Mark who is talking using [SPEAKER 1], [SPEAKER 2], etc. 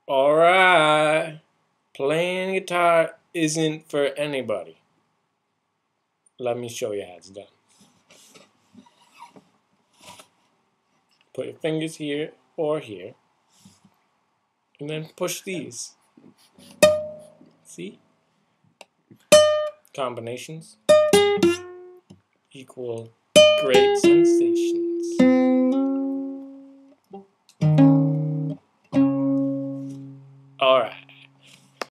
[SPEAKER 1] Alright, playing guitar isn't for anybody. Let me show you how it's done. Put your fingers here or here, and then push these. See? Combinations equal great